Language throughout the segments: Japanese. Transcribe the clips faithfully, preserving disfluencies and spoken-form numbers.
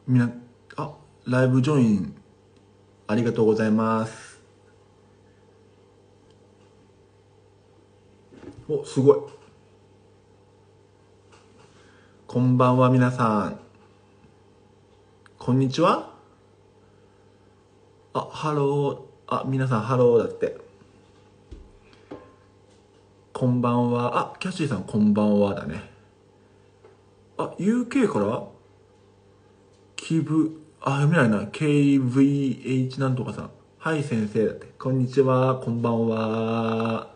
みな、あ、ライブジョイン、ありがとうございます。お、すごい。こんばんは、皆さん。こんにちは。あ、ハロー。あ、皆さん、ハローだって。こんばんは。あ、キャシーさん、こんばんはだね。あ、ユーケー からキブ、あ、読めないな。ケーブイエイチ なんとかさん。はい、先生だって。こんにちは、こんばんは。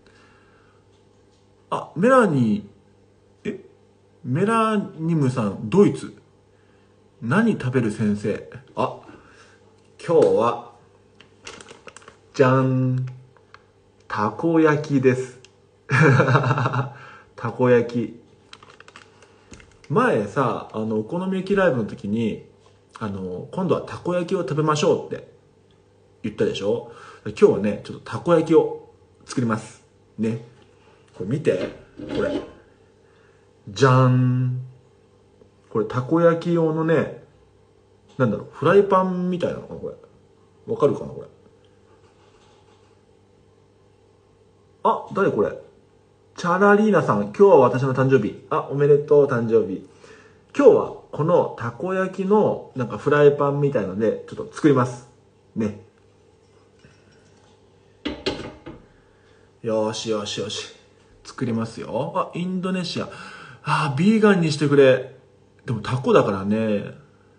あ、メラニー、えメラニムさん、ドイツ。何食べる先生。あ、今日は、じゃん。たこ焼きです。たこ焼き。前さ、あの、お好み焼きライブの時に、あの、今度はたこ焼きを食べましょうって言ったでしょ。今日はね、ちょっとたこ焼きを作ります。ね。これ見て。これ。じゃーん。これたこ焼き用のね、なんだろう、フライパンみたいなのかな、これ。わかるかな、これ。あ、誰これ。チャラリーナさん、今日は私の誕生日。あ、おめでとう、誕生日。今日はこのたこ焼きのなんかフライパンみたいので、ちょっと作ります。ね。よしよしよし。作りますよ。あ、インドネシア。あ、ビーガンにしてくれ。でもタコだからね。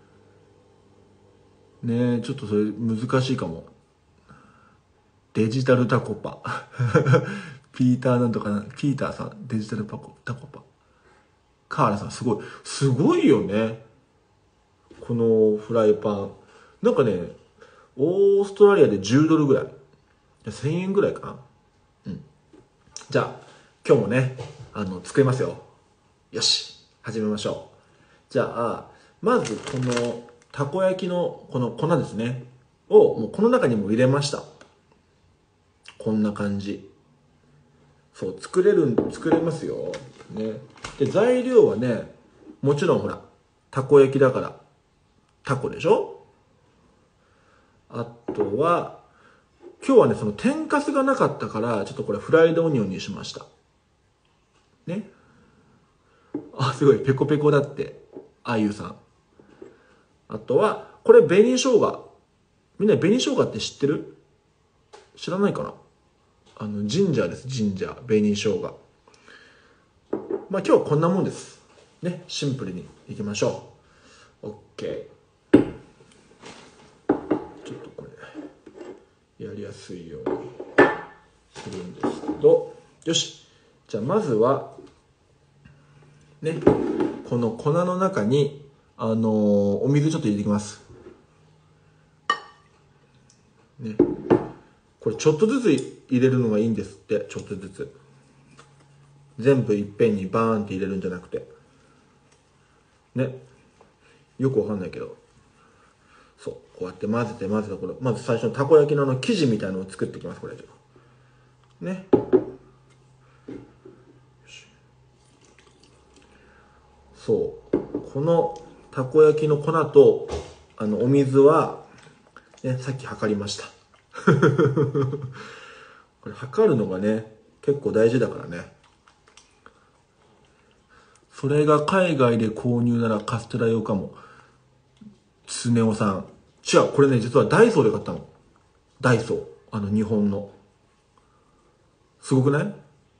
ねえ、ちょっとそれ難しいかも。デジタルタコパ。ピーターなんとかな、ピーターさん、デジタルタコタコパ。カーラさん、すごい。すごいよね。このフライパン。なんかね、オーストラリアでじゅうドルぐらい。せんえんぐらいかな。うん。じゃあ、今日もね、あの、作りますよ。よし。始めましょう。じゃあ、まずこの、たこ焼きのこの粉ですね。を、もうこの中にも入れました。こんな感じ。そう、作れる、作れますよ。ね。で、材料はね、もちろんほら、たこ焼きだから、タコでしょ。あとは、今日はね、その天かすがなかったから、ちょっとこれフライドオニオンにしました。ね。あ、すごい、ペコペコだって、あゆさん。あとは、これ紅生姜。みんな紅生姜って知ってる？知らないかな？あの、ジンジャーです、ジンジャー。紅生姜。まあ今日はこんなもんです。ね、シンプルにいきましょう。OK。ちょっとこれ、やりやすいようにするんですけど、よし。じゃあまずは、ね、この粉の中に、あのー、お水ちょっと入れていきます。ね。これちょっとずつ入れるのがいいんですって、ちょっとずつ。全部いっぺんにバーンって入れるんじゃなくて。ね。よくわかんないけど。そう。こうやって混ぜて混ぜて、これ、まず最初のたこ焼きのあの生地みたいなのを作っていきます、これ。ね。そう。このたこ焼きの粉と、あの、お水は、ね、さっき測りました。これ測るのがね、結構大事だからね。それが海外で購入ならカステラ用かも。つねおさん。違う、これね、実はダイソーで買ったの。ダイソー。あの、日本の。すごくない？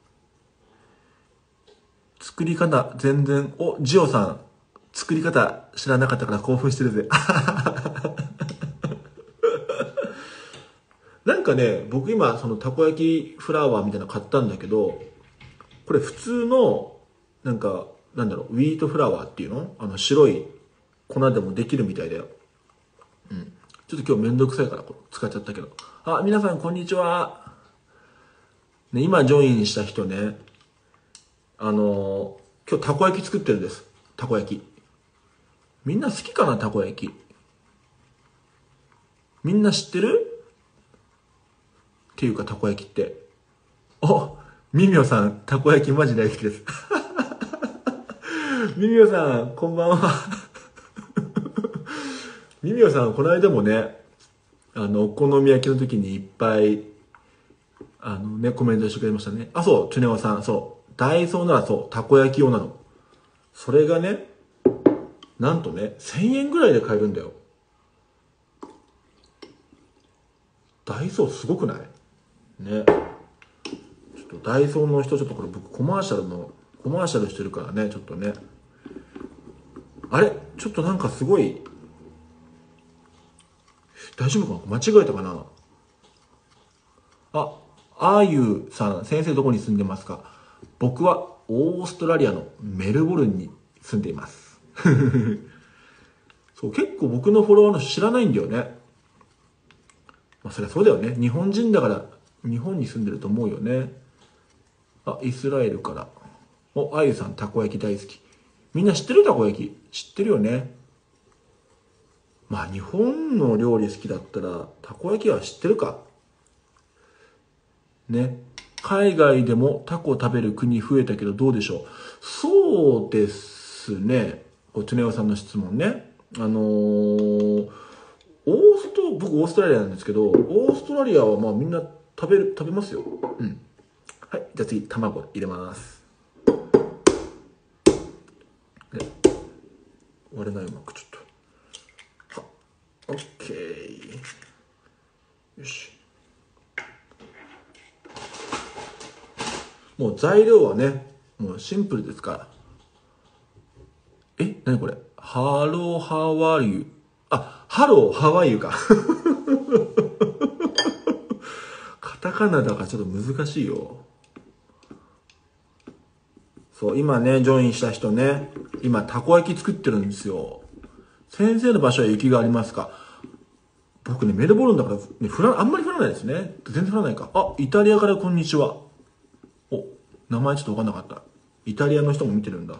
作り方、全然、お、ジオさん。作り方知らなかったから興奮してるぜ。なんかね、僕今、そのたこ焼きフラワーみたいなの買ったんだけど、これ普通の、なんか、なんだろう、ウィートフラワーっていうの？あの、白い粉でもできるみたいだよ。うん。ちょっと今日めんどくさいから使っちゃったけど。あ、皆さんこんにちは。ね、今ジョインした人ね、あのー、今日たこ焼き作ってるんです。たこ焼き。みんな好きかな、たこ焼き。みんな知ってる？っていうか、たこ焼きって。お、みみょさん、たこ焼きマジ大好きです。みみょさん、こんばんは。 みみおさん、この間もね、あの、お好み焼きの時にいっぱい、あのね、コメントしてくれましたね。あ、そう、チュネオさん、そう。ダイソーならそう、たこ焼き用なの。それがね、なんとね、せんえんぐらいで買えるんだよ。ダイソーすごくないね。ちょっとダイソーの人、ちょっとこれ僕コマーシャルの、コマーシャルしてるからね、ちょっとね。あれちょっとなんかすごい、大丈夫かな間違えたかなあ、あゆさん、先生どこに住んでますか？僕はオーストラリアのメルボルンに住んでいます。そう、結構僕のフォロワーの人知らないんだよね。まあそりゃそうだよね。日本人だから日本に住んでると思うよね。あ、イスラエルから。お、あゆさん、たこ焼き大好き。みんな知ってるたこ焼き知ってるよね。まあ日本の料理好きだったらたこ焼きは知ってるかね。海外でもタコを食べる国増えたけどどうでしょう。そうですね。これトゥネオさんの質問ね。あのー、オースト僕オーストラリアなんですけど、オーストラリアはまあみんな食べる食べますよ。うん。はい、じゃあ次卵入れます。で割れないうまくちょっと。は、オッケー。よし。もう材料はね、もうシンプルですから。え、なにこれ？ハローハワイユ。あ、ハローハワイユか。カタカナだからちょっと難しいよ。そう、今ね、ジョインした人ね、今たこ焼き作ってるんですよ。先生の場所は雪がありますか？僕ね、メルボルンだから、ね、降ら、あんまり降らないですね。全然降らないか。あ、イタリアからこんにちは。お、名前ちょっとわかんなかった。イタリアの人も見てるんだ。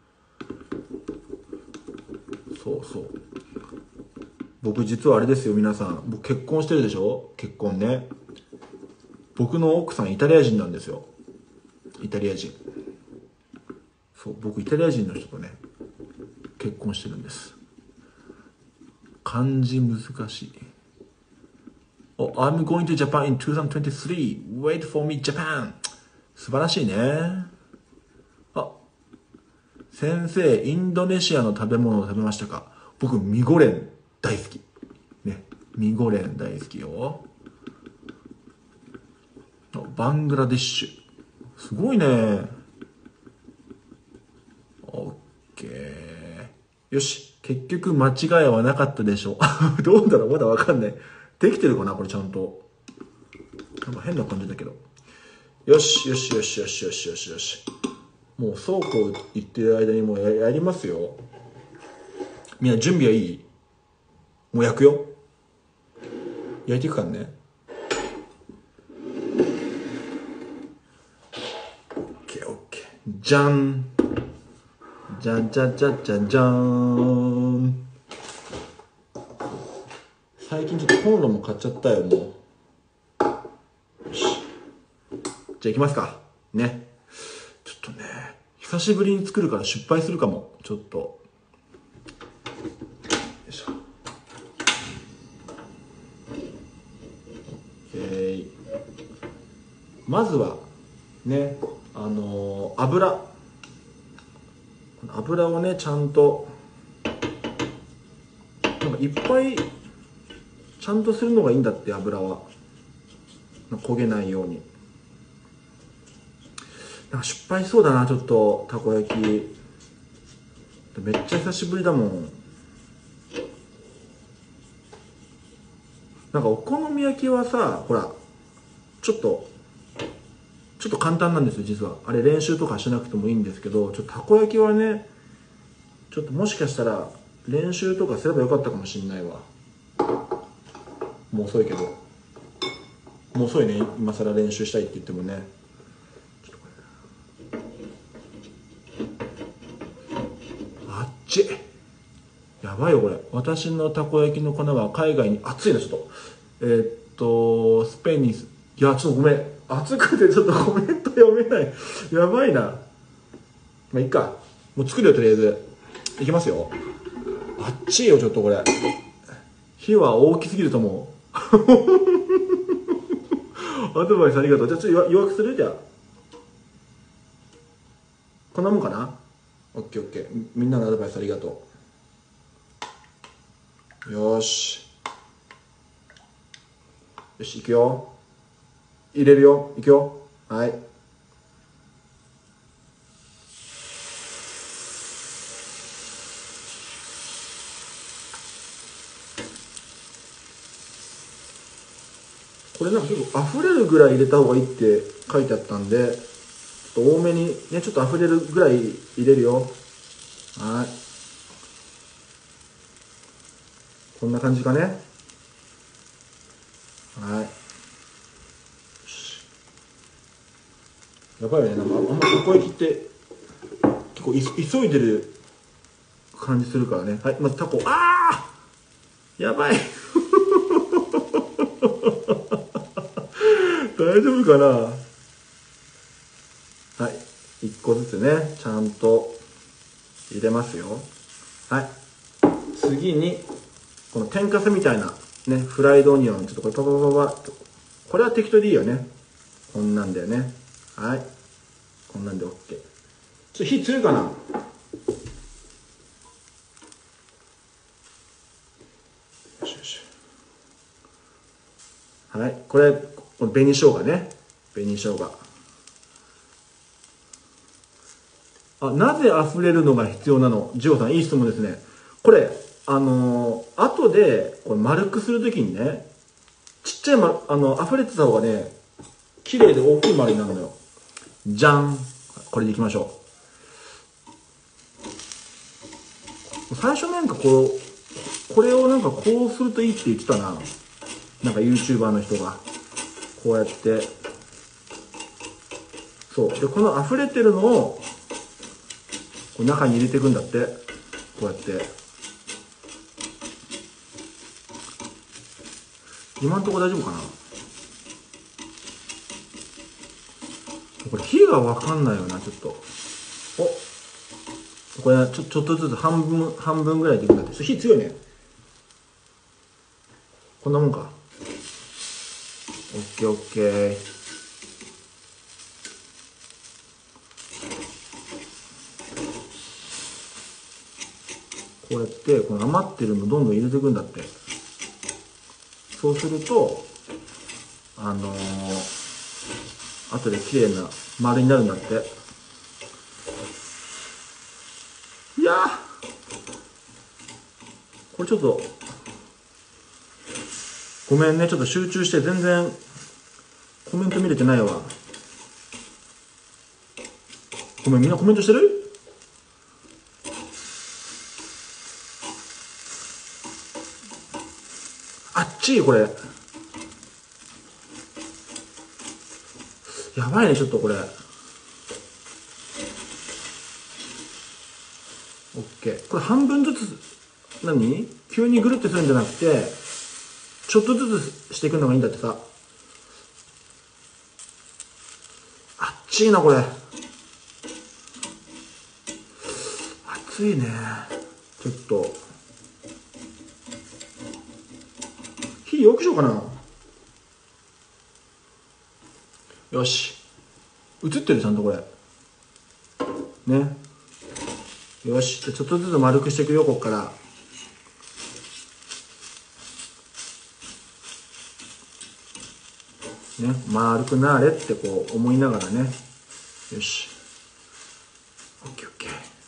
そうそう。僕実はあれですよ、皆さん。僕結婚してるでしょ？結婚ね。僕の奥さんイタリア人なんですよ。イタリア人。そう、僕イタリア人の人とね、結婚してるんです。漢字難しい。Oh, I'm going to Japan in twenty twenty-three. Wait for me, Japan. 素晴らしいね。あ、先生、インドネシアの食べ物を食べましたか？僕、ミゴレン大好き。ね、ミゴレン大好きよ。バングラデシュ。すごいね。オッケー。よし。結局間違いはなかったでしょう。どうだろうまだわかんない。できてるかなこれちゃんと。なんか変な感じだけど。よし、よしよしよしよしよしよし。もう倉庫行ってる間にもう や, やりますよ。みんな準備はいい？もう焼くよ。焼いていくからね。オッケーオッケー。じゃん。じゃじゃじゃじゃじゃーん。最近ちょっとコンロも買っちゃったよ、もう。よし。じゃあ行きますか。ね。ちょっとね、久しぶりに作るから失敗するかも。ちょっと。よいしょ。オッケー。まずは、ね、あのー、油。油をね、ちゃんと、なんかいっぱい、ちゃんとするのがいいんだって、油は。焦げないように。なんか失敗しそうだな、ちょっと、たこ焼き。めっちゃ久しぶりだもん。なんかお好み焼きはさ、ほら、ちょっと、ちょっと簡単なんですよ、実は。あれ練習とかしなくてもいいんですけど、ちょっとたこ焼きはね、ちょっともしかしたら練習とかすればよかったかもしんないわ。もう遅いけど。もう遅いね、今更練習したいって言ってもね。あっち。やばいよこれ。私のたこ焼きの粉は海外に、熱いなちょっと。えー、っと、スペインに、いや、ちょっとごめん。熱くてちょっとコメント読めない。やばいな。まあ、いっか。もう作るよ、とりあえず。いきますよ。あっちいよ、ちょっとこれ。 火は大きすぎると思う。アドバイスありがとう。じゃあちょっと弱くする？じゃあこんなもんかな。オッケーオッケー。みんなのアドバイスありがとう。よーしよし、いくよ。入れるよ。いくよ。はい。これなんか結構溢れるぐらい入れた方がいいって書いてあったんで、ちょっと多めにね、ちょっと溢れるぐらい入れるよ。はい。こんな感じかね。はい。やばいよね、なんかあんまたこ焼きって結構い急いでる感じするからね。はい、まずタコ。ああやばい大丈夫かな。はい、いっこずつね、ちゃんと入れますよ。はい、次にこの天かすみたいなね、フライドオニオン、ちょっとこれパパパパッと、これは適当でいいよね。こんなんだよね。はい、こんなんで OK。 ちょっと火強いかな。よしよし。はい、これこの紅生姜ね、紅生姜。あ、なぜ溢れるのが必要なの？ジオさん、いい質問ですね。これあのー、後でこれ丸くするときにね、ちっちゃい、ま、あの溢れてた方がね、綺麗で大きい丸になるのよ。じゃん、これでいきましょう。最初なんかこうこれをなんかこうするといいって言ってたな、なんか YouTuber の人が。こうやって、そうで、この溢れてるのをこう中に入れていくんだって。こうやって。今んところ大丈夫かな。これ火が分かんないよな、ちょっと。お、これちょちょっとずつ半分半分ぐらいでいくんだって。火強いね。こんなもんか。オッケーオッケー。こうやってこの余ってるのどんどん入れていくんだって。そうするとあのー、後で綺麗な丸になるんだって。いやー、これちょっとごめんね、ちょっと集中して全然コメント見れてないわ。ごめん、みんなコメントしてる？あっちい、これやばいね、ちょっとこれ。オッケー。これ半分ずつ、何？急にぐるってするんじゃなくて、ちょっとずつしていくのがいいんだってさ。あっちいな、これ。熱いね。ちょっと。火よくしようかな。よし。映ってる？ちゃんとこれ。ね。よし。じゃちょっとずつ丸くしていくよ、こっから。ね。丸くなれってこう思いながらね。よし。オッケーオッケー。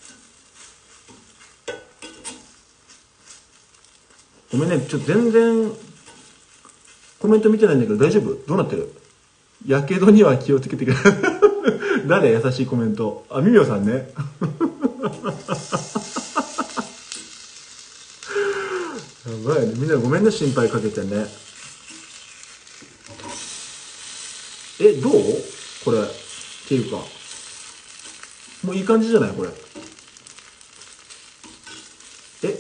ごめんね、ちょっと全然コメント見てないんだけど大丈夫？どうなってる？やけどには気をつけてください。誰？優しいコメント。あ、みみおさんね。やばいね。みんなごめんね、心配かけてね。え、どう？これ。っていうか。もういい感じじゃないこれ。え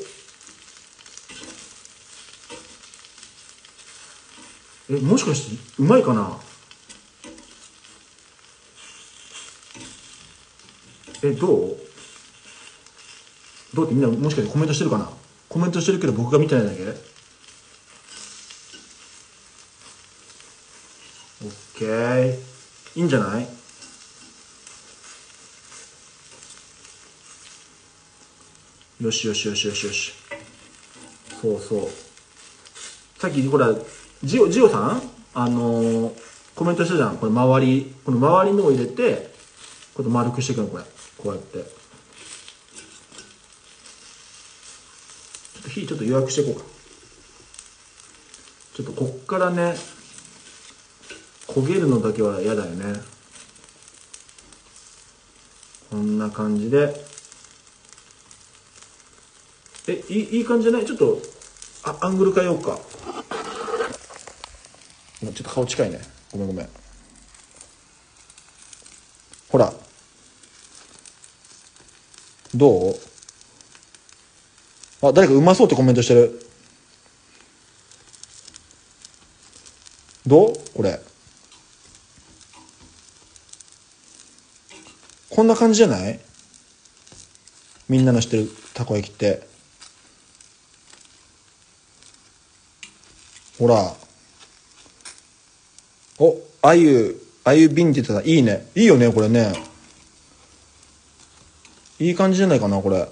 え、もしかして、うまいかな？え、どう？どうってみんなもしかしてコメントしてるかな？コメントしてるけど僕が見てないだけ？ ケー。いいんじゃない？よしよしよしよしよし。そうそう。さっき、ほら、ジオ、ジオさんあのー、コメントしたじゃん。これ周り、この周りのを入れて、これ丸くしていくの、これ。こうやって。ちょっと火ちょっと弱くしていこうか。ちょっとこっからね、焦げるのだけは嫌だよね。こんな感じで。え、いい、いい感じじゃない？ちょっと、あ、アングル変えようか。ちょっと顔近いね。ごめんごめん。ほら。どう？あ、誰かうまそうってコメントしてる。どう？これ。こんな感じじゃない？みんなの知ってるたこ焼きって。ほら。お、あゆ、あゆビンって言ってた。いいね。いいよね、これね。いい感じじゃないかな、これ。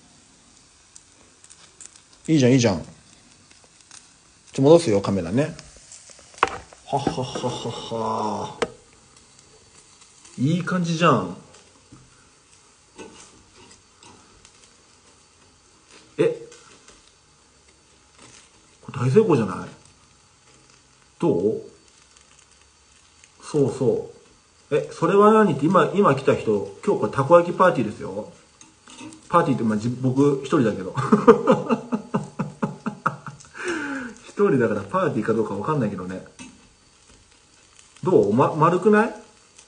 いいじゃん、いいじゃん。ちょ、戻すよ、カメラね。ははははは。いい感じじゃん。え、これ大成功じゃない？どう？そうそう。え、それは何って今、今来た人、今日これたこ焼きパーティーですよ。パーティーって、まあ、じ僕一人だけど。一人だからパーティーかどうかわかんないけどね。どう？ま、丸くない？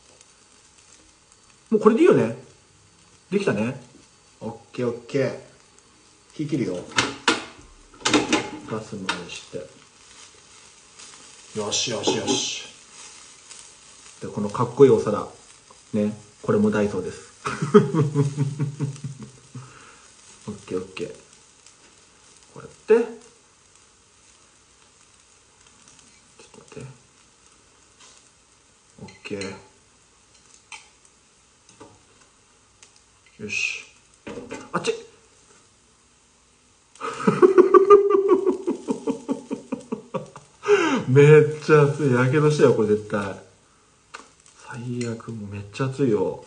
もうこれでいいよね。できたね。オッケーオッケー。火切るよ。ガスの上して。よしよしよし。で、このかっこいいお皿。ね。これもダイソーです。オッケーオッケー。こうやって。ちょっと待って。オッケー。よし。あっち。めっちゃ熱い。やけどしたよ、これ絶対。最悪、もうめっちゃ熱いよ。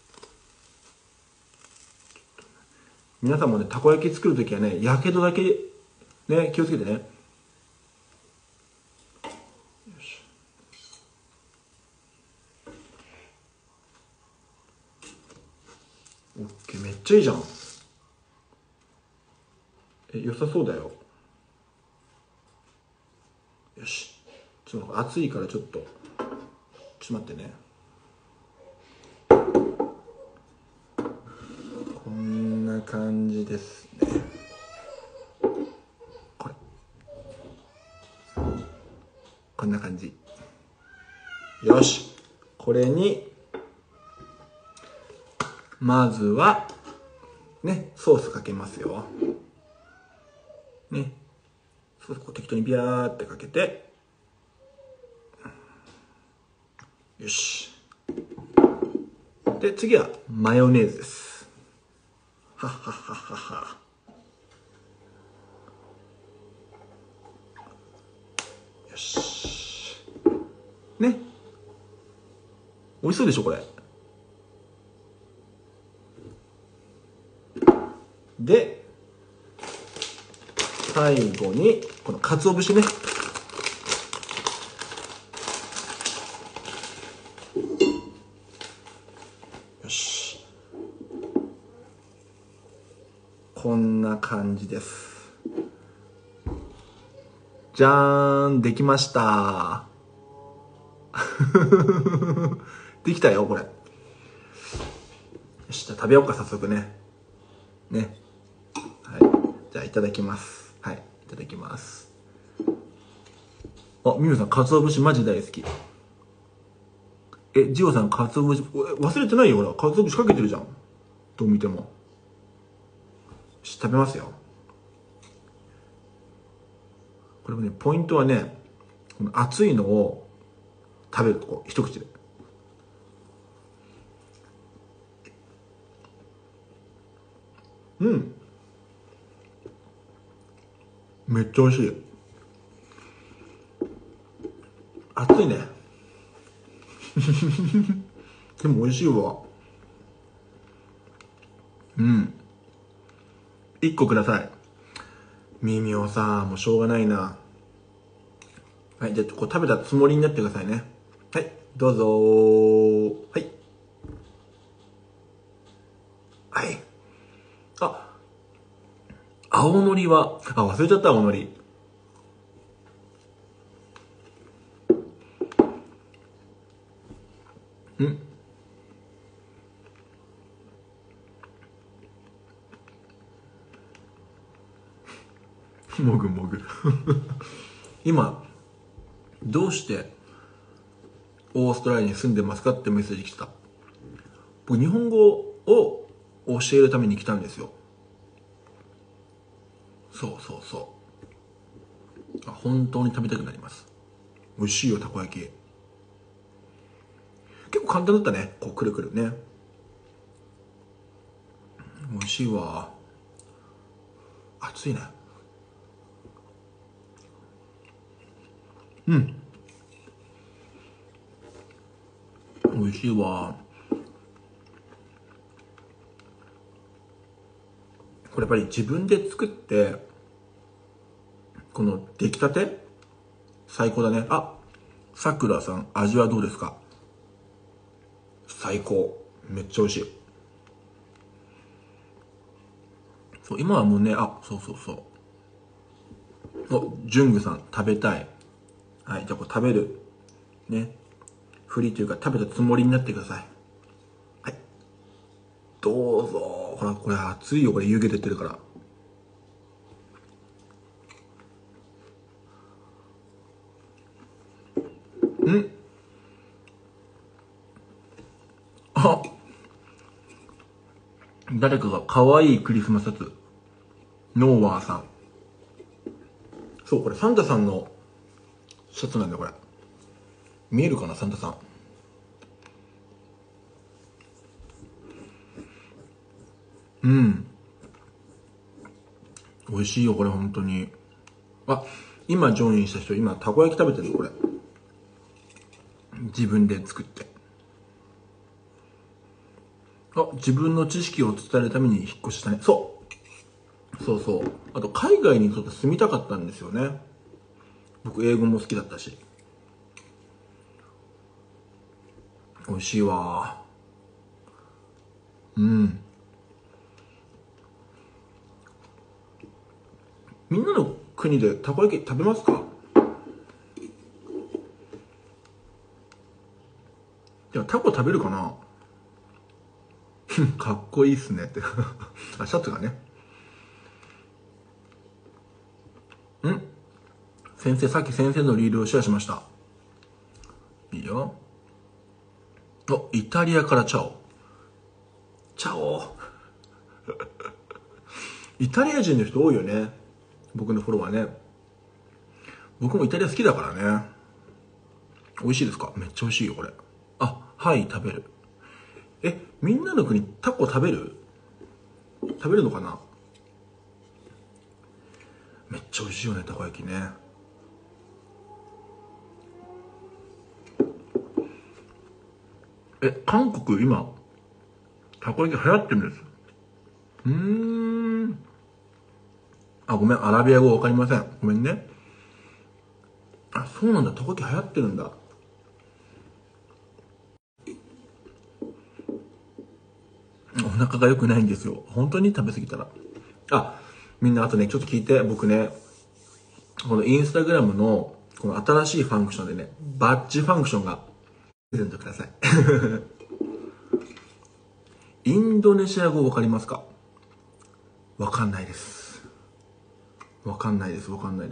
皆さんもね、たこ焼き作るときはね、やけどだけ、ね、気をつけてね。よし。オッケー、めっちゃいいじゃん。え、良さそうだよ。よし。ちょっと熱いからちょっと、ちょっと待ってね。こんな感じですね。これ。こんな感じ。よし。これに、まずは、ね、ソースかけますよ。ね。ソースこう適当にビャーってかけて、よし。で、次はマヨネーズです。はっはっはっはっは。よし。ね。美味しそうでしょ、これ。で、最後に、この鰹節ね。よし。こんな感じです。じゃーん、できました。できたよ、これ。よし、じゃあ食べようか、早速ね。ね。はい。じゃあ、いただきます。はい。いただきます。あ、みみさん、鰹節マジ大好き。え、ジオさん、鰹節、忘れてないよ、ほら。鰹節かけてるじゃん。どう見ても。よし、食べますよ。これもね、ポイントはね、この熱いのを、 食べるとこう、一口で。うん。めっちゃ美味しい。熱いね。でも美味しいわ。うん。一個ください。ミミオさん、もうしょうがないな。はい、じゃあ、こう食べたつもりになってくださいね。はい、どうぞー。はい。はい。あ、青のりは、あ、忘れちゃった、青のり。んもぐもぐ。今、どうしてオーストラリアに住んでますかってメッセージ来てた。僕、日本語を教えるために来たんですよ。そうそうそう。あ、本当に食べたくなります。美味しいよ、たこ焼き。結構簡単だったね。こう、くるくるね。美味しいわ。熱いね。うん。美味しいわ。これやっぱり自分で作って、この出来たて最高だね。あ、さくらさん、味はどうですか？最高。めっちゃ美味しい。そう、今はもうね、あ、そうそうそう。お、ジュングさん、食べたい。はい、じゃあこれ食べる。ね。ふりというか食べたつもりになってください。はい。どうぞ。ほら、これ熱いよ。これ湯気出てるから。んあ、誰かが可愛いクリスマスシャツ。ノーワーさん。そう、これサンタさんのシャツなんだよ、これ。見えるかな、サンタさん。うん。美味しいよ、これ、本当に。あ、今ジョインした人、今、たこ焼き食べてる、これ。自分で作って。あ、自分の知識を伝えるために引っ越したね。そう。そうそう。あと、海外にちょっと住みたかったんですよね。僕、英語も好きだったし。美味しいわ。うん。みんなの国でたこ焼き食べますか？いや、タコ食べるかな。かっこいいっすねってあ、シャツがね。ん先生、さっき先生のリールをシェアしました。いいよ。お、イタリアからチャオ。チャオイタリア人の人多いよね。僕のフォロワーね。僕もイタリア好きだからね。美味しいですか？めっちゃ美味しいよ、これ。あ、はい、食べる。え、みんなの国タコ食べる？食べるのかな？めっちゃ美味しいよね、たこ焼きね。え、韓国今、たこ焼き流行ってるんです。うーん。あ、ごめん、アラビア語わかりません。ごめんね。あ、そうなんだ、たこ焼き流行ってるんだ。お腹が良くないんですよ。本当に食べ過ぎたら。あ、みんなあとね、ちょっと聞いて、僕ね、このインスタグラムの、この新しいファンクションでね、バッジファンクションが、プレゼントください。インドネシア語わかりますか？わかんないです。わかんないです、わかんないです。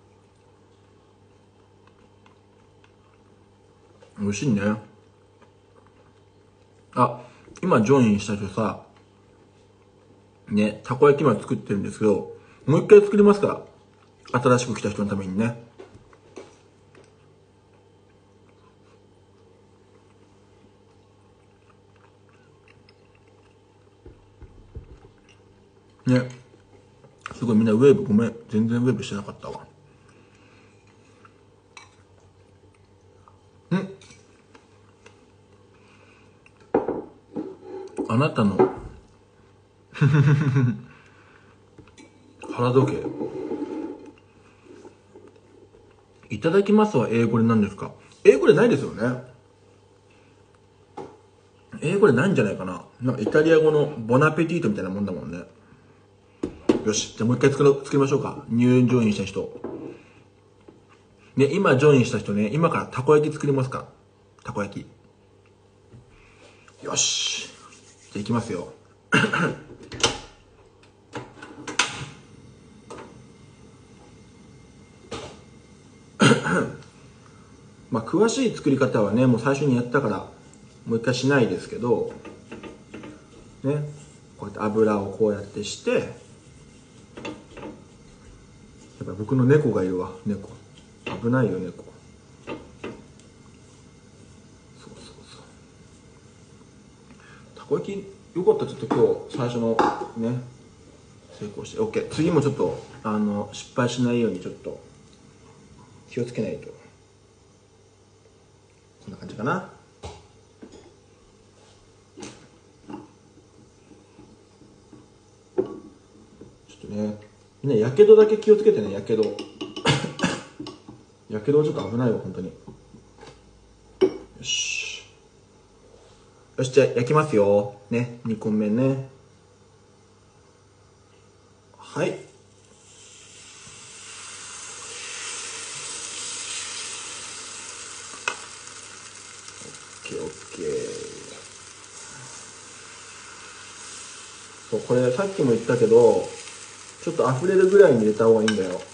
美味しいね。あ、今ジョインした人さ、ね、たこ焼き今作ってるんですけど、もう一回作りますから。新しく来た人のためにね。 ね、すごいみんなウェーブ、ごめん、全然ウェーブしてなかったわ。んあなたの腹時計、いただきますは英語で何ですか？英語でないですよね。英語でないんじゃないかな。なんかイタリア語のボナペティートみたいなもんだもんね。よし、じゃあもう一回作ろ作りましょうか。ニュージョインした人。ね、今ジョインした人ね、今からたこ焼き作りますから。たこ焼き。よし。じゃあいきますよ。まあ詳しい作り方はね、もう最初にやったから、もう一回しないですけど、ね、こうやって油をこうやってして、やっぱ僕の猫がいるわ、猫。危ないよ、猫。そうそうそう。たこ焼き、よかった、ちょっと今日、最初のね、成功して。OK。次もちょっと、あの、失敗しないようにちょっと、気をつけないと。こんな感じかな。ちょっとね、みんなやけどだけ気をつけてね、やけど。やけどはちょっと危ないわ、本当に。よし。よし、じゃあ焼きますよ。ね、にこめね。はい。オッケーオッケー。そう、これさっきも言ったけど、ちょっと溢れるぐらいに入れた方がいいんだよ。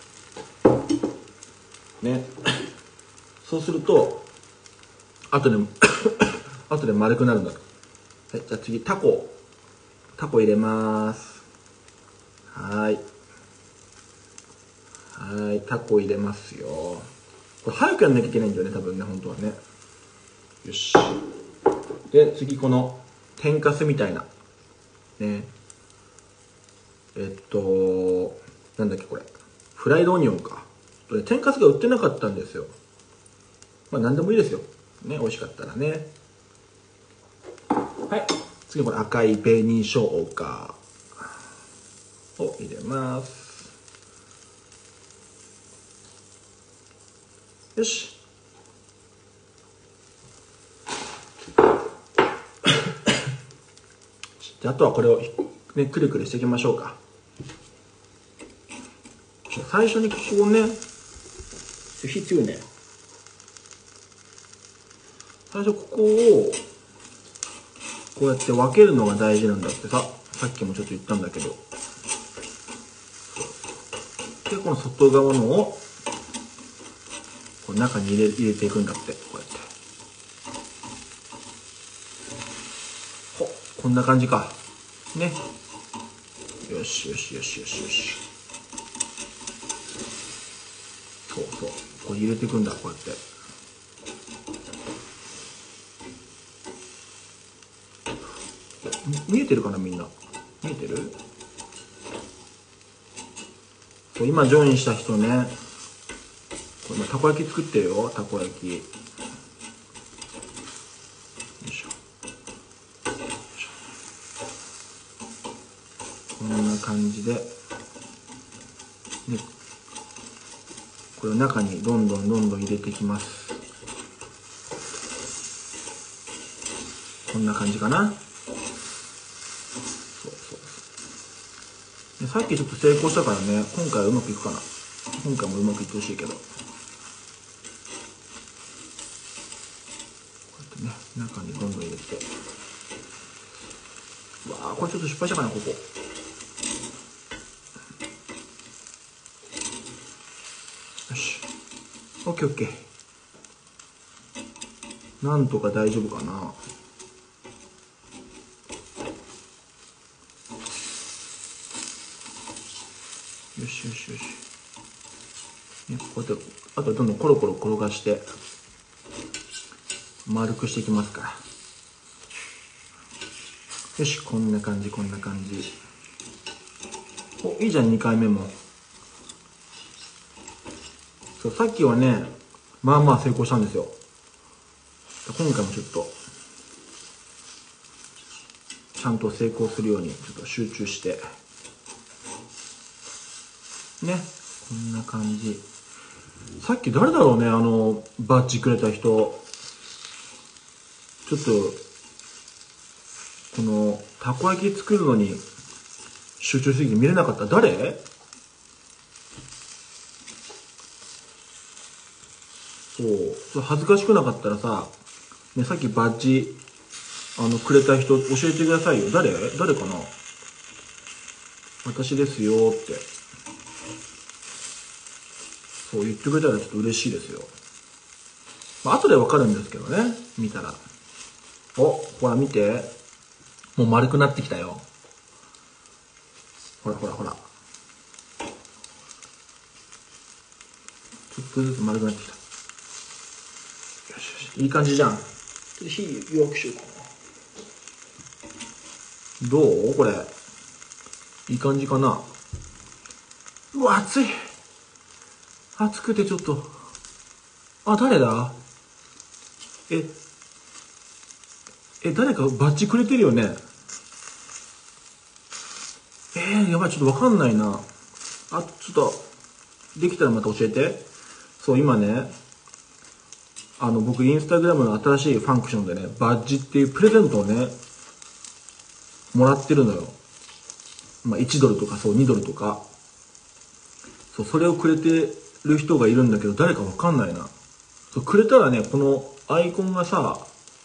ね。そうすると、後で、後で丸くなるんだ。はい、じゃあ次、タコ。タコ入れます。はい。はい、タコ入れますよ。これ早くやんなきゃいけないんだよね、多分ね、本当はね。よし。で、次この、天かすみたいな。ね。えっと、なんだっけこれ。フライドオニオンか。天かすが売ってなかったんですよ。まあ何でもいいですよ。ね、美味しかったらね。はい。次これ赤い紅生姜を入れます。よし。じゃあ、あとはこれをね、くるくるしていきましょうか。最初にここをね、火強いね。最初ここを、こうやって分けるのが大事なんだってさ、さっきもちょっと言ったんだけど。で、この外側のを、こう中に入れ、入れていくんだって、こうやって。ほ、こんな感じか。ね。よしよしよしよしよし。そうそう。これ入れていくんだ、こうやって。見えてるかな、みんな。見えてる？そう、今ジョインした人ね。これ今たこ焼き作ってるよ、たこ焼き。よいしょ。こんな感じで。ね。これを中にどんどんどんどん入れていきます。こんな感じかな。そうそう。さっきちょっと成功したからね、今回はうまくいくかな。今回もうまくいってほしいけど。こうやってね、中にどんどん入れて。うわー、これちょっと失敗したかな、ここ。よし。オッケーオッケー。なんとか大丈夫かな。よしよしよし。ね、こうやって、あとどんどんコロコロ転がして、丸くしていきますから。よし、こんな感じ、こんな感じ。 お、いいじゃん、にかいめも。そう、さっきはね、まあまあ成功したんですよ。今回もちょっと、ちゃんと成功するように、ちょっと集中して。ね、こんな感じ。さっき誰だろうね、あの、バッジくれた人。ちょっと、この、たこ焼き作るのに、集中しすぎて見れなかった。誰？そう。それ恥ずかしくなかったらさ、ね、さっきバッジ、あの、くれた人、教えてくださいよ。誰？誰かな？私ですよって。そう言ってくれたらちょっと嬉しいですよ。まあ、後でわかるんですけどね、見たら。お、ほら見て。もう丸くなってきたよ。ほらほらほら。ちょっとずつ丸くなってきた。よしよし。いい感じじゃん。ちょっと火弱くしようかな。どうこれ。いい感じかな。うわ、熱い。熱くてちょっと。あ、誰だ？え、え、誰かバッジくれてるよね。えー、やばい、ちょっとわかんないな。あ、ちょっと、できたらまた教えて。そう、今ね、あの、僕、インスタグラムの新しいファンクションでね、バッジっていうプレゼントをね、もらってるのよ。まあ、いちドルとか、そう、にドルとか。そう、それをくれてる人がいるんだけど、誰かわかんないな。そう、くれたらね、このアイコンがさ、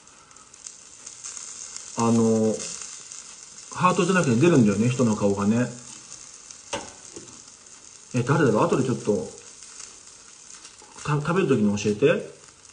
あの、ハートじゃなくて出るんだよね、人の顔がね。え、誰だろう？後でちょっと、た食べるときに教えて。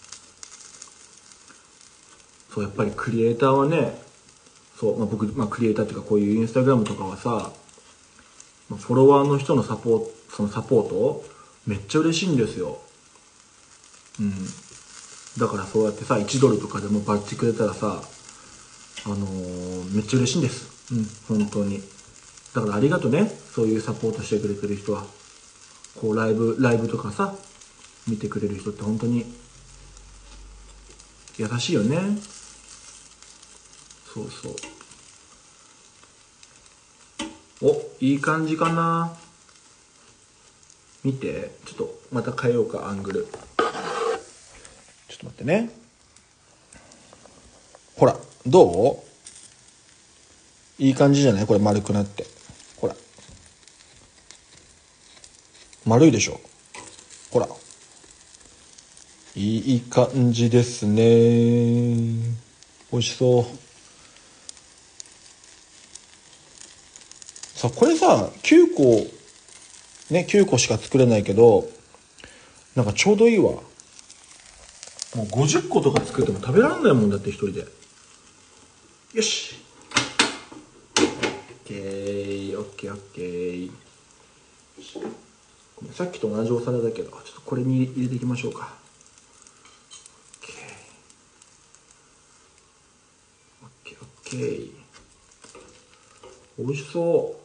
そう、やっぱりクリエイターはね、そう、まあ、僕、まあ、クリエイターっていうか、こういうインスタグラムとかはさ、まあ、フォロワーの人のサポート、そのサポート、めっちゃ嬉しいんですよ。うん。だからそうやってさ、いちドルとかでもバッジくれたらさ、あのー、めっちゃ嬉しいんです。うん、本当に。だからありがとね、そういうサポートしてくれてる人は。こう、ライブ、ライブとかさ、見てくれる人って本当に、優しいよね。そうそう。お、いい感じかな。見て。ちょっと、また変えようか、アングル。ちょっと待ってね。ほら、どう？いい感じじゃない？これ丸くなって。ほら。丸いでしょ？ほら。いい感じですね。美味しそう。さ、これさ、きゅうこ、ね、きゅうこしか作れないけど、なんかちょうどいいわ。もうごじゅっことか作っても食べられないもんだって一人で。よし。オッケー、オッケー、オッケー。さっきと同じお皿だけど、ちょっとこれに入れていきましょうか。オッケー、オッケー。美味しそう。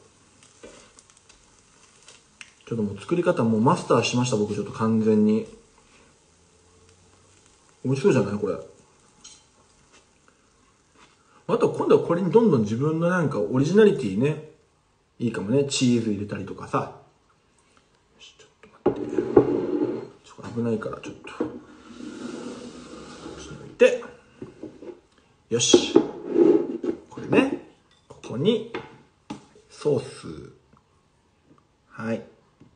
ちょっともう作り方もうマスターしました、僕ちょっと完全に。美味しそうじゃないこれ。あと今度はこれにどんどん自分のなんかオリジナリティね、いいかもね。チーズ入れたりとかさ。ちょっと待って。ちょっと危ないからちょっと。ちょっと置いて。よし。これね。ここに、ソース。はい。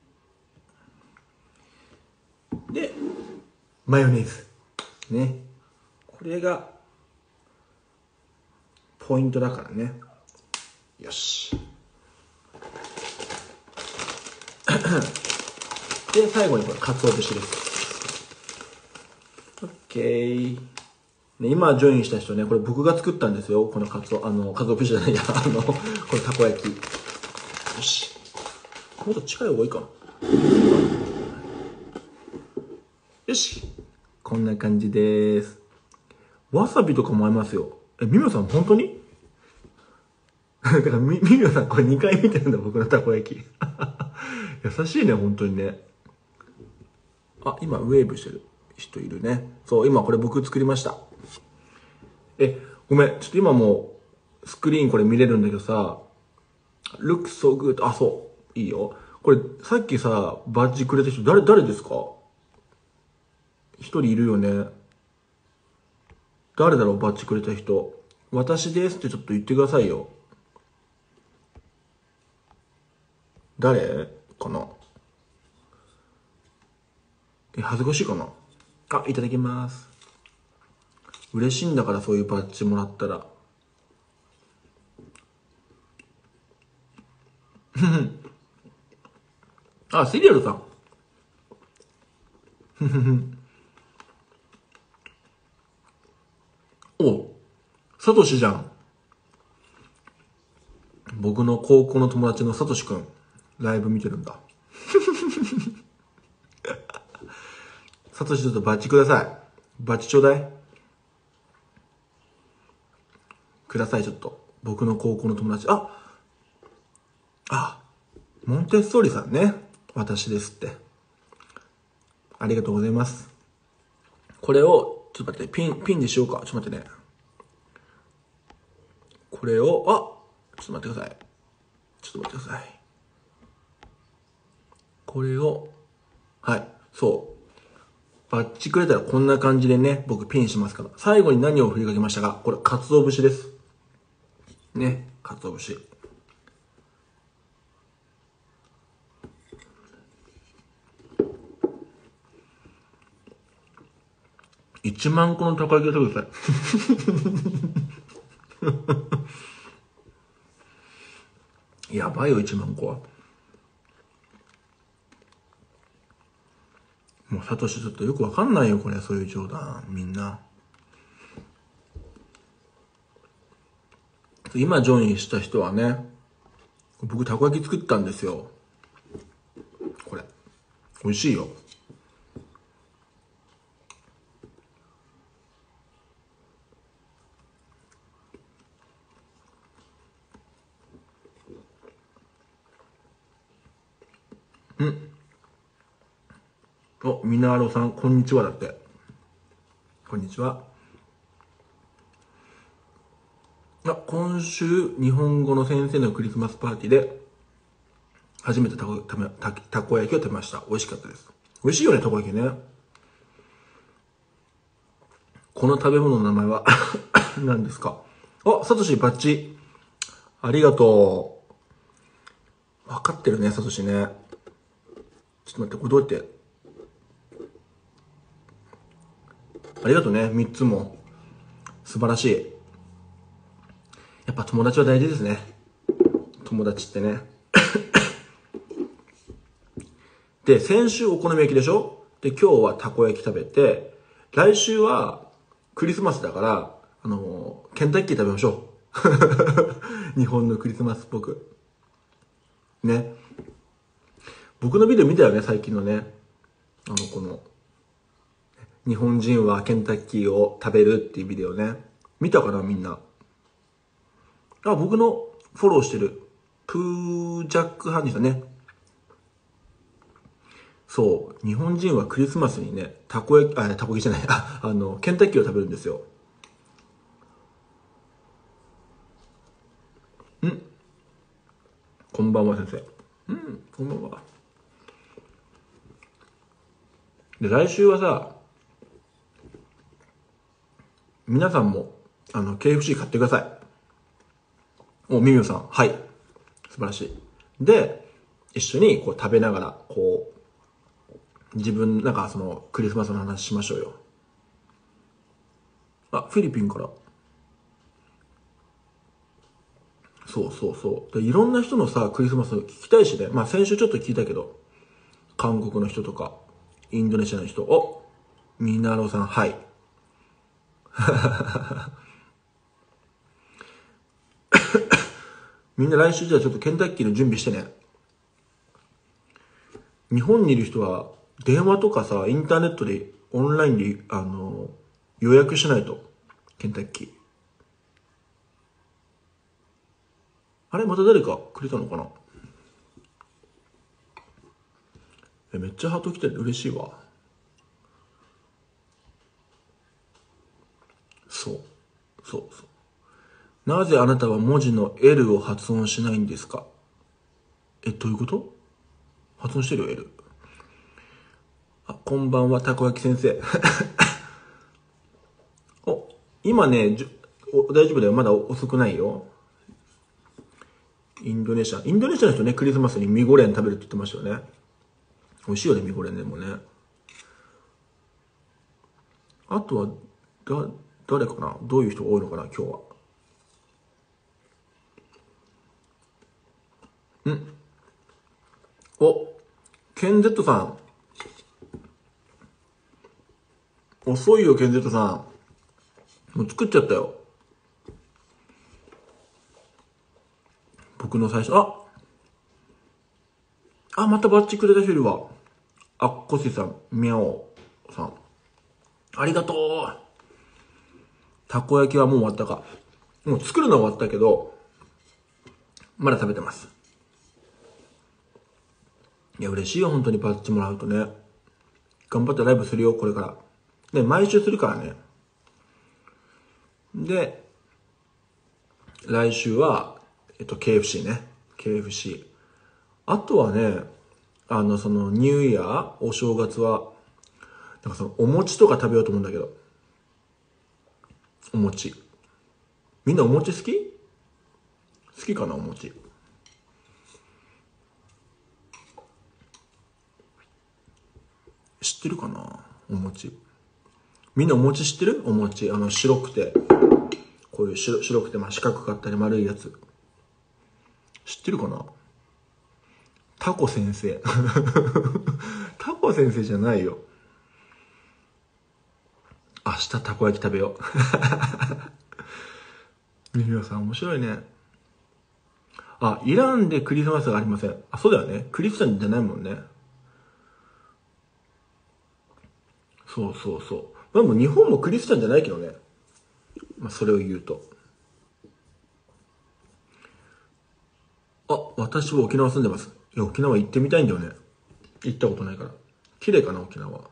で、マヨネーズ。ね。これが、ポイントだからね。よし。で、最後にこれ、鰹節です。オッケー。ね、今ジョインした人ね、これ僕が作ったんですよ。このカツオ、あの、カツオ節じゃないや、あの、このたこ焼き。よし。もっと近い方がいいかな。よし。こんな感じです。わさびとかも合いますよ。え、ミミさん本当にだからみ、みみおさんこれにかい見てるんだ、僕のたこ焼き。優しいね、本当にね。あ、今ウェーブしてる人いるね。そう、今これ僕作りました。え、ごめん、ちょっと今もうスクリーンこれ見れるんだけどさ、look so good。あ、そう、いいよ。これ、さっきさ、バッジくれた人、誰、誰ですか？一人いるよね。誰だろう、バッジくれた人。私ですってちょっと言ってくださいよ。誰かな。え、恥ずかしいかな。あ、いただきます。嬉しいんだから、そういうバッジもらったら。あ、シリアルさん。お、サトシじゃん。僕の高校の友達のサトシくん、ライブ見てるんだ。サトシちょっとバッジください。バッジちょうだい。ください、ちょっと。僕の高校の友達。ああ、モンテッソーリさんね。私ですって。ありがとうございます。これを、ちょっと待って、ピン、ピンでしようか。ちょっと待ってね。これを、あ、ちょっと待ってください。ちょっと待ってください。これを、はい、そう。バッチくれたらこんな感じでね、僕ピンしますから。最後に何を振りかけましたか？これ、鰹節です。ね、鰹節。いちまん個のたこ焼きを食べてください。やばいよ、いちまん個は。もう、サトシちょっとよくわかんないよ、これ、そういう冗談、みんな。今、ジョインした人はね、僕、たこ焼き作ったんですよ。これ。美味しいよ。うん。お、みなーろさん、こんにちはだって。こんにちは。あ、今週、日本語の先生のクリスマスパーティーで、初めてたこ、ため、た、たこ焼きを食べました。美味しかったです。美味しいよね、たこ焼きね。この食べ物の名前は何ですか？あ、サトシバッチ。ありがとう。わかってるね、サトシね。ちょっと待って、これどうやって。ありがとうね、みっつも。素晴らしい。やっぱ友達は大事ですね。友達ってね。で、先週お好み焼きでしょ？で、今日はたこ焼き食べて、来週はクリスマスだから、あのー、ケンタッキー食べましょう。日本のクリスマスっぽく。ね。僕のビデオ見たよね、最近のね。あの、この、日本人はケンタッキーを食べるっていうビデオね。見たかな、みんな。あ、僕のフォローしてる、プージャックハンニさんね。そう、日本人はクリスマスにね、たこ焼き、あ、たこ焼きじゃない、あ、あの、ケンタッキーを食べるんですよ。んこんばんは、先生。うん、こんばんは。で、来週はさ、皆さんも、あの、ケーエフシー 買ってください。お、みみおさん。はい。素晴らしい。で、一緒にこう食べながら、こう、自分、なんかその、クリスマスの話しましょうよ。あ、フィリピンから。そうそうそう。で、いろんな人のさ、クリスマス聞きたいしね。まあ先週ちょっと聞いたけど、韓国の人とか、インドネシアの人、お、ミナロさん、はい。みんな来週じゃあちょっとケンタッキーの準備してね。日本にいる人は、電話とかさ、インターネットで、オンラインで、あの、予約しないと。ケンタッキー。 あれまた誰かくれたのかな。え、めっちゃハート来てる。嬉しいわ。そう。そうそう。なぜあなたは文字の エル を発音しないんですか。え、どういうこと。発音してるよ、L。あ、こんばんは、たこ焼き先生。お、今ね、じゅお大丈夫だよ。まだ遅くないよ。インドネシア。インドネシアの人ね、クリスマスにミゴレン食べるって言ってましたよね。美味しいよね、ミゴレンでもね。あとは、だ、誰かな。どういう人が多いのかな、今日は。んお、ケンゼットさん。遅いよ、ケンゼットさん。もう作っちゃったよ。僕の最初、ああ、またバッチくれた人いるわ。あっこしさん、みゃおさん。ありがとう。たこ焼きはもう終わったか。もう作るのは終わったけど、まだ食べてます。いや、嬉しいよ、本当にバッチもらうとね。頑張ってライブするよ、これから。で、毎週するからね。で、来週は、えっと、ケーエフシー ね。ケーエフシー。あとはね、あの、その、ニューイヤー、お正月は、なんかその、お餅とか食べようと思うんだけど。お餅。みんなお餅好き？好きかな、お餅。知ってるかな、お餅。みんなお餅知ってる？お餅。あの、白くて。こういう白白くて、まあ、四角かったり丸いやつ。知ってるかな。タコ先生。タコ先生じゃないよ。明日たこ焼き食べよう。ミミさん面白いね。あ、イランでクリスマスがありません。あ、そうだよね。クリスチャンじゃないもんね。そうそうそう。まあもう日本もクリスチャンじゃないけどね。まあそれを言うと。あ、私は沖縄住んでます。いや、沖縄行ってみたいんだよね。行ったことないから。綺麗かな、沖縄。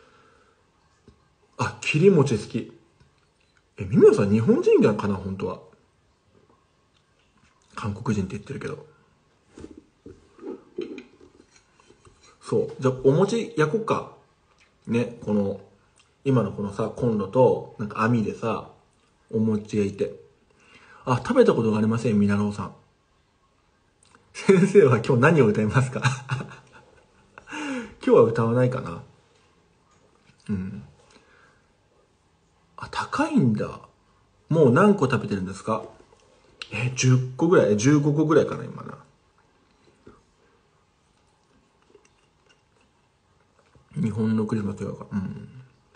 あ、切り餅好き。え、ミミさん日本人かな、本当は。韓国人って言ってるけど。そう。じゃあ、お餅焼こっか。ね、この、今のこのさ、コンロと、なんか網でさ、お餅焼いて。あ、食べたことがありません、みなろうさん。先生は今日何を歌いますか？今日は歌わないかな。うん。あ、高いんだ。もう何個食べてるんですか？え、じゅっこぐらい？ じゅうご 個ぐらいかな、今な。日本のクリスマスとか。うん。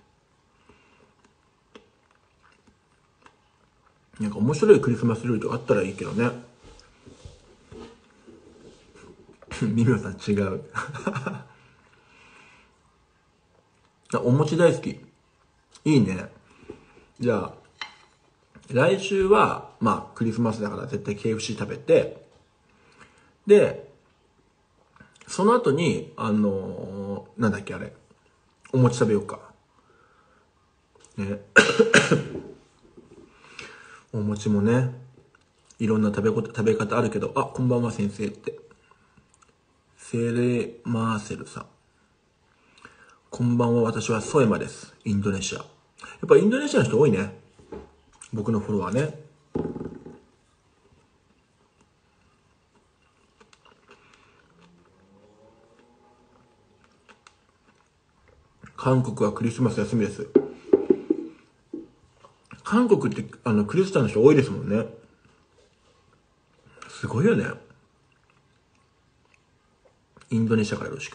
なんか面白いクリスマス料理とかあったらいいけどね。ミミオさん違う。お餅大好き。いいね。じゃあ、来週は、まあ、クリスマスだから絶対 ケーエフシー 食べて、で、その後に、あのー、なんだっけあれ、お餅食べようか。ね。お餅もね、いろんな食べこと、食べ方あるけど、あ、こんばんは先生って。セレマーセルさん。こんばんは、私はソエマです。インドネシア。やっぱインドネシアの人多いね。僕のフォロワーね。韓国はクリスマス休みです。韓国ってあのクリスチャンの人多いですもんね。すごいよね。インドネシアからよろしく。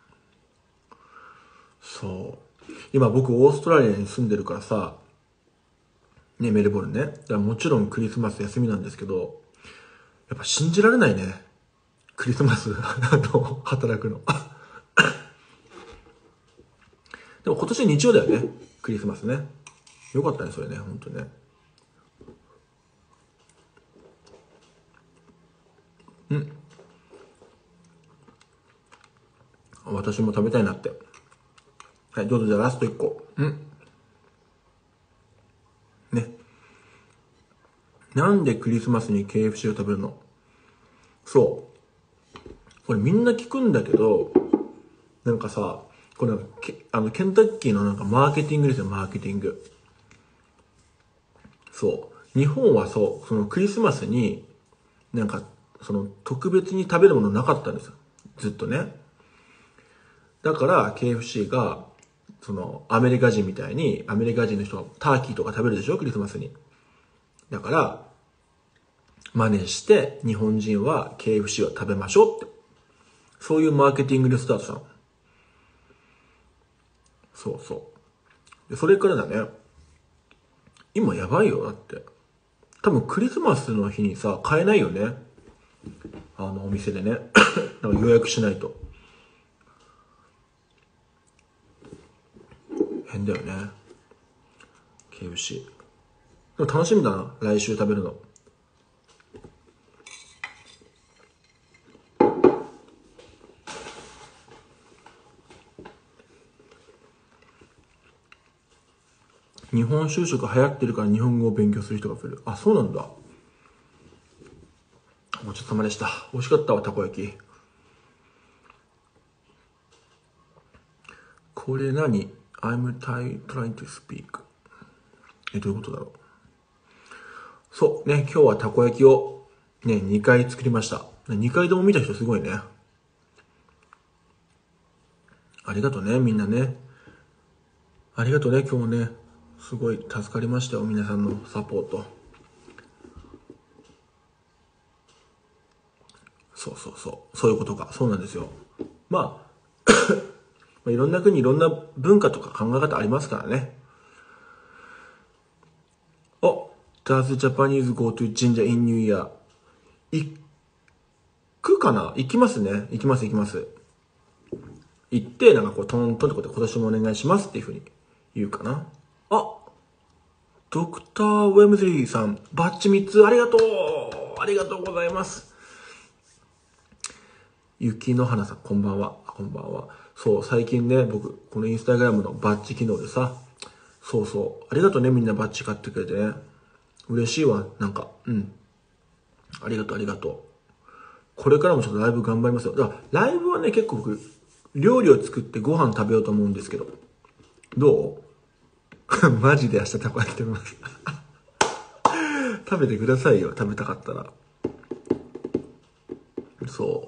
そう。今僕オーストラリアに住んでるからさ、ね、メルボルンね。だからもちろんクリスマス休みなんですけど、やっぱ信じられないね。クリスマスあの働くの。でも今年日曜だよね。クリスマスね。よかったね、それね、ほんとね。 うん。私も食べたいなって。はい、どうぞじゃあラストいっこ。うん。ね。なんでクリスマスに ケーエフシー を食べるの？そう。これみんな聞くんだけど、なんかさ、これケあのケンタッキーのなんかマーケティングですよ、マーケティング。そう。日本はそう、そのクリスマスに、なんか、その特別に食べるものなかったんですよ。ずっとね。だから ケーエフシー が、そのアメリカ人みたいに、アメリカ人の人がターキーとか食べるでしょ、クリスマスに。だから、真似して日本人は ケーエフシー を食べましょうって。そういうマーケティングでスタートしたの。そうそう。でそれからだね。今やばいよ、だって。多分クリスマスの日にさ、買えないよね。あのお店でね。だから予約しないと。変だよね。ケーエフシー。でも楽しみだな、来週食べるの。日本就職流行ってるから日本語を勉強する人が増える。あ、そうなんだ。ごちそうさまでした。美味しかったわ、たこ焼き。これ何？ I'm trying to speak. え、どういうことだろう。そうね、今日はたこ焼きをね、にかい作りました。にかいとも見た人すごいね。ありがとうね、みんなね。ありがとうね、今日もね。すごい助かりましたよ、皆さんのサポート。そうそうそう。そういうことか。そうなんですよ。まあ、まあいろんな国、いろんな文化とか考え方ありますからね。お、Does Japanese go to 神社 in New Year? 行くかな？行きますね。行きます、行きます。行って、なんかこう、トントンってことで今年もお願いしますっていうふうに言うかな。あ、ドクター・ウェムズリーさん、バッチみっつありがとうありがとうございます。雪の花さん、こんばんは。こんばんは。そう、最近ね、僕、このインスタグラムのバッチ機能でさ、そうそう、ありがとうね、みんなバッチ買ってくれてね。嬉しいわ、なんか、うん。ありがとう、ありがとう。これからもちょっとライブ頑張りますよ。だからライブはね、結構僕、料理を作ってご飯食べようと思うんですけど。どうマジで明日たこ焼き食べます。食べてくださいよ、食べたかったら。そう。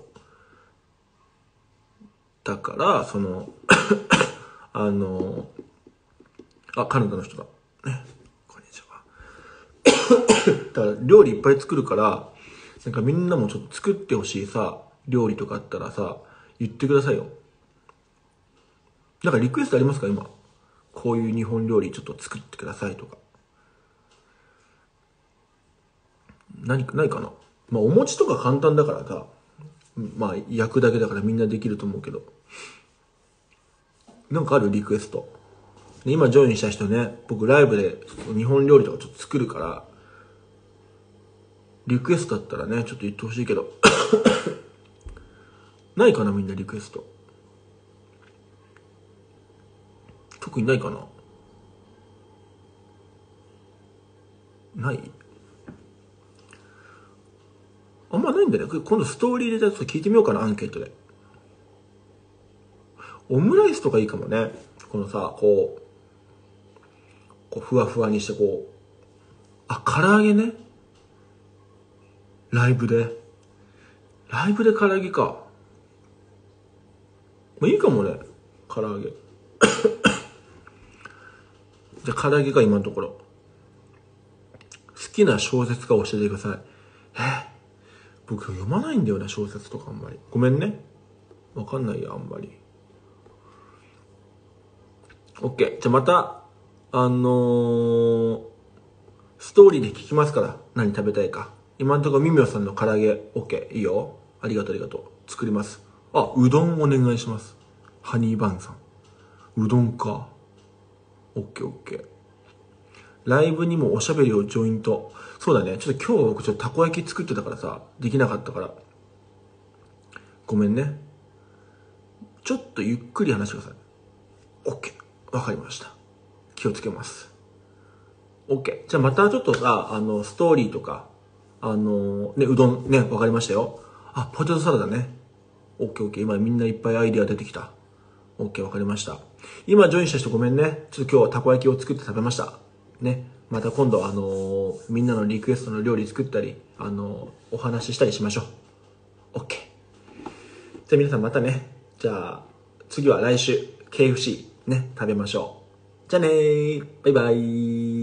だから、その、あの、あ、カナダの人だ。ね。こんにちは。だから、料理いっぱい作るから、なんかみんなもちょっと作ってほしいさ、料理とかあったらさ、言ってくださいよ。なんかリクエストありますか今。こういう日本料理ちょっと作ってくださいとか。何か、ないかな。まあ、お餅とか簡単だからさ、まあ、焼くだけだからみんなできると思うけど。なんかあるリクエスト。今ジョインした人ね、僕ライブで日本料理とかちょっと作るから、リクエストだったらね、ちょっと言ってほしいけど。ないかなみんなリクエスト。特にないかな。ないあんまないんだよね。今度ストーリーでちょっと聞いてみようかな、アンケートで。オムライスとかいいかもね。このさ、こう、こうふわふわにしてこう。あ、唐揚げね。ライブで。ライブで唐揚げか。まあ、いいかもね。唐揚げ。じゃあ唐揚げか今のところ。好きな小説家教えてください。え僕読まないんだよね、小説とかあんまり。ごめんね。わかんないよ、あんまり。オッケー。じゃあまた、あのー、ストーリーで聞きますから。何食べたいか。今のところミミオさんの唐揚げ、オッケー。いいよ。ありがとう、ありがとう。作ります。あ、うどんお願いします。ハニーバンさん。うどんか。オッケー、オッケー。ライブにもおしゃべりをジョイント。そうだね。ちょっと今日僕ちょっとたこ焼き作ってたからさ、できなかったから。 ごめんね。ちょっとゆっくり話してください。OK。わかりました。気をつけます。OK。じゃあまたちょっとさ、あの、ストーリーとか、あの、ね、うどんね、わかりましたよ。あ、ポテトサラダね。OKOK。今みんないっぱいアイディア出てきた。OK、わかりました。今ジョインした人ごめんね。ちょっと今日はたこ焼きを作って食べました。ね。また今度あのー、みんなのリクエストの料理作ったり、あのー、お話ししたりしましょう。OK。じゃあ皆さんまたね。じゃあ、次は来週、ケーエフシー ね、食べましょう。じゃあねー。バイバイ。